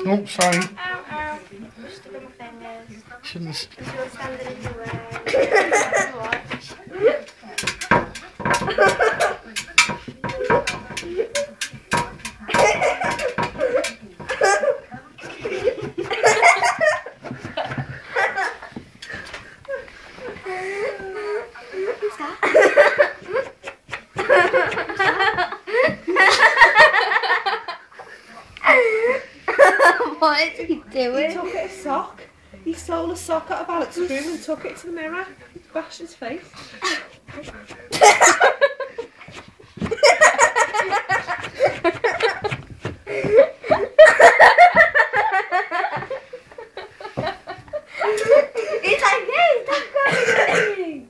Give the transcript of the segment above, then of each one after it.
Oh, sorry. Ow, ow. I'm stuck on my fingers. Shouldn't have. Because you're standing in the way. Watch. What is he doing? He took it a sock. He stole a sock out of Alex's room and took it to the mirror. Bashed his face. He's like, hey, stop going.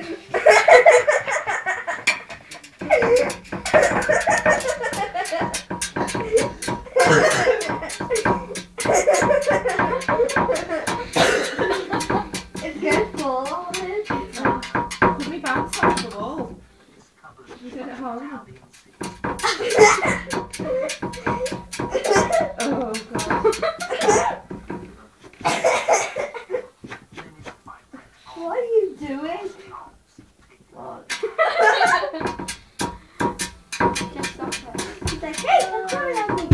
It's good for Could we bounce off the wall? We did it home. Oh god. What are you doing? What? Just stop it. He's like, hey, stop going on me.